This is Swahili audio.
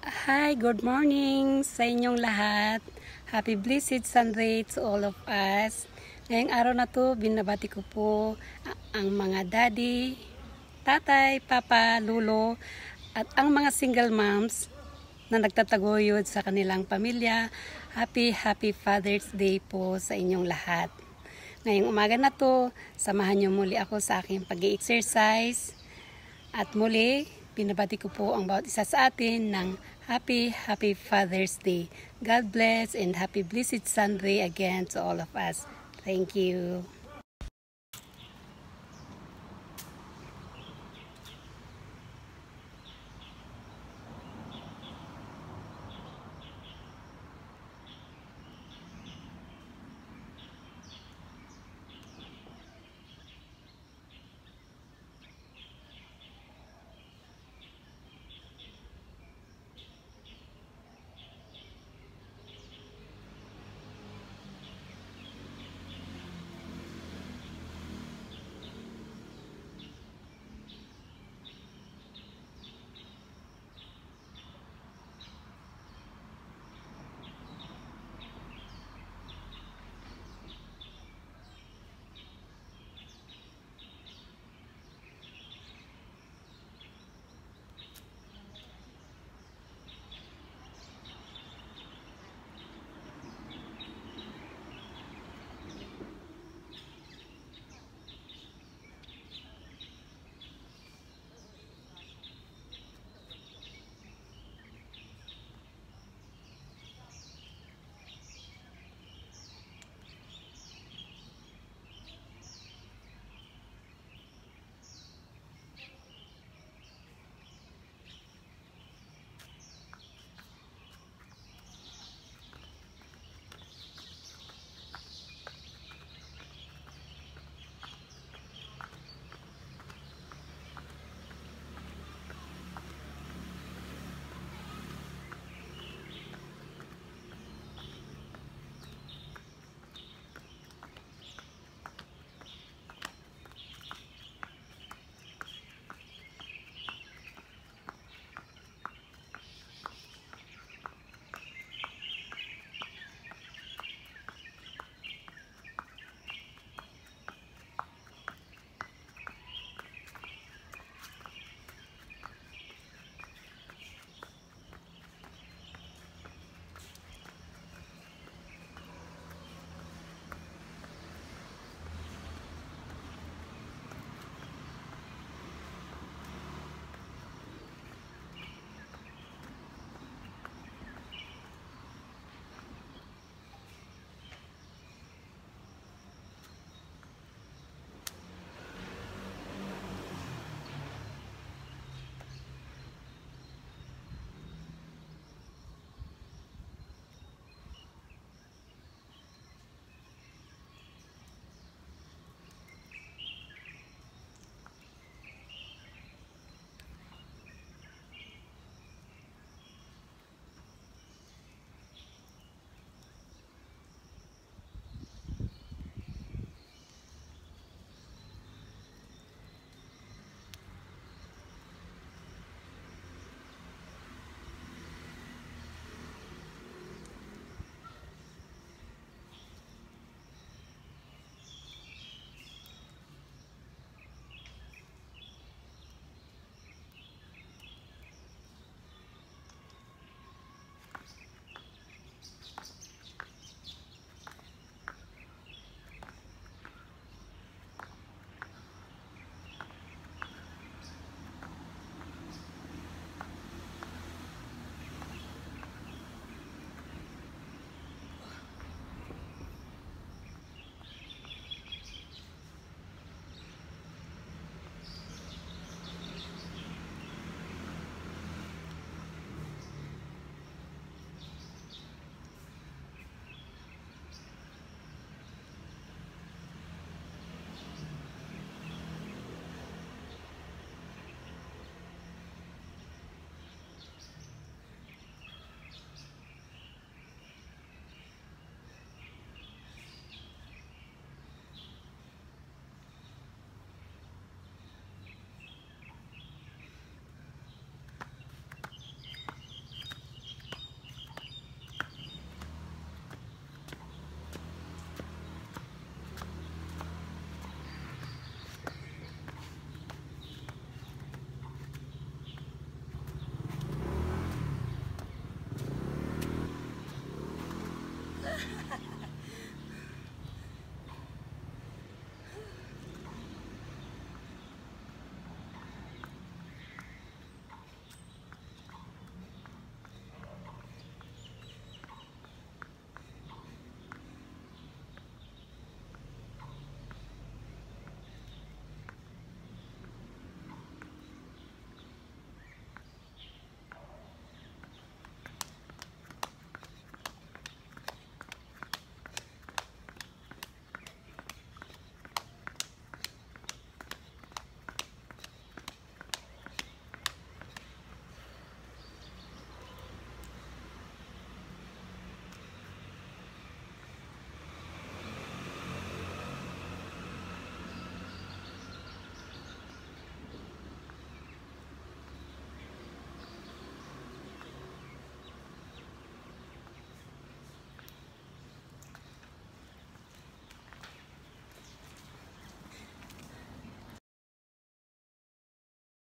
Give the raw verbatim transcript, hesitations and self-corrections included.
Hi, good morning sa inyong lahat. Happy blessed Sunday to all of us. Ngayong araw na to, binabati ko po ang mga daddy, tatay, papa, lulo, at ang mga single moms na nagtataguyod sa kanilang pamilya. Happy, happy Father's Day po sa inyong lahat. Ngayong umaga na to, samahan niyo muli ako sa aking pag-i-exercise. At muli, binabati ko po ang bawat isa sa atin ng Happy, Happy Father's Day. God bless and happy blessed Sunday again to all of us. Thank you.